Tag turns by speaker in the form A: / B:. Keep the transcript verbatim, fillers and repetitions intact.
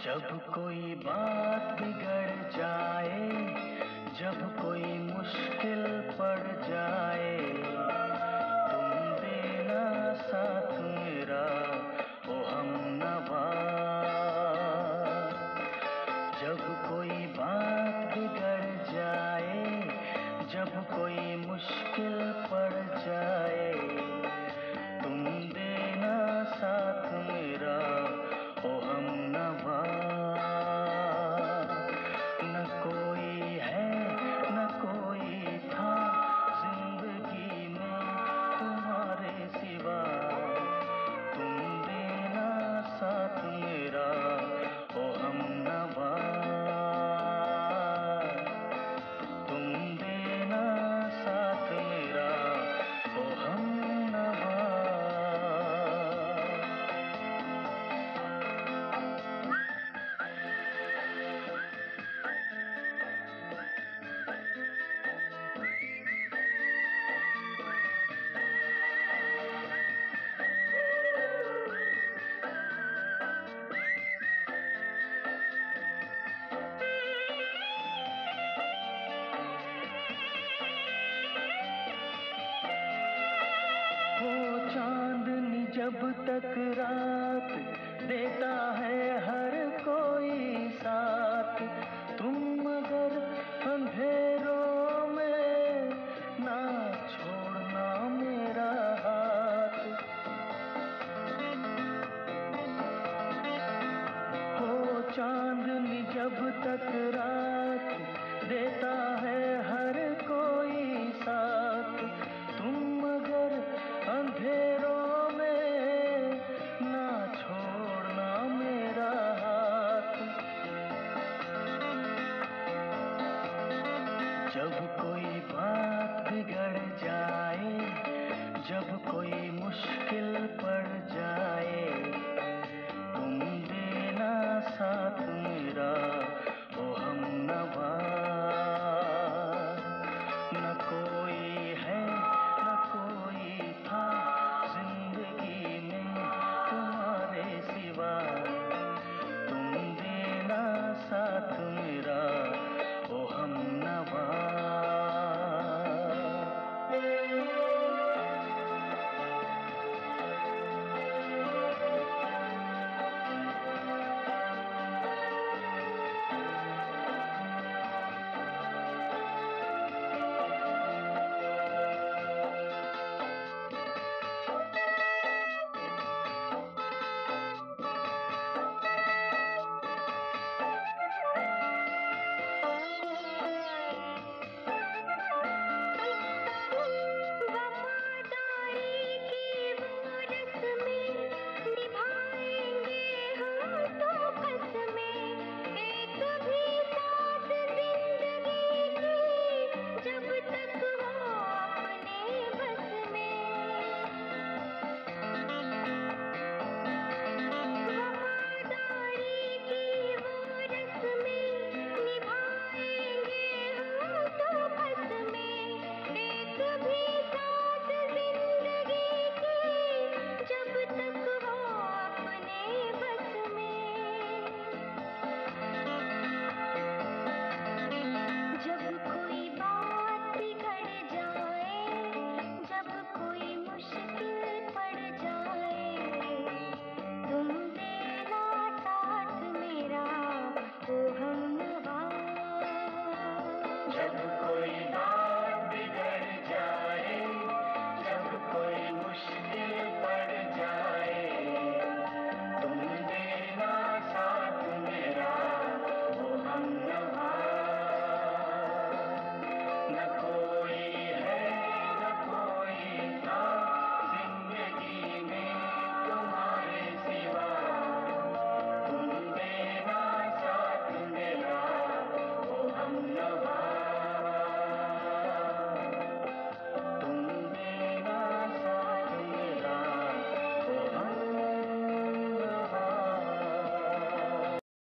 A: जब कोई बात बिगड़ जाए, जब कोई मुश्किल पड़ जाए, तुम देना साथ मेरा ओ हमनवा। जब कोई बात बिगड़ जाए, जब कोई मुश्किल पड़ जाए, तुम देना साथ मेरा ओ हमनवा। न कोई है न कोई था जिंदगी में तुम्हारे सिवा, तुम देना साथ मेरा ओ हमनवा। तुम देना साथ मेरा ओ हमनवा। जब तक रात देता है हर कोई साथ, तुम मगर अंधेरों में ना छोड़ना मेरा हाथ। हो चांदनी जब तक रात देता है हर कोई साथ, तुम मगर अंधेरों ना छोड़ना मेरा हाथ। जब कोई बात बिगड़ जाए, जब कोई मुश्किल पड़ जाए, तुम देना साथ मेरा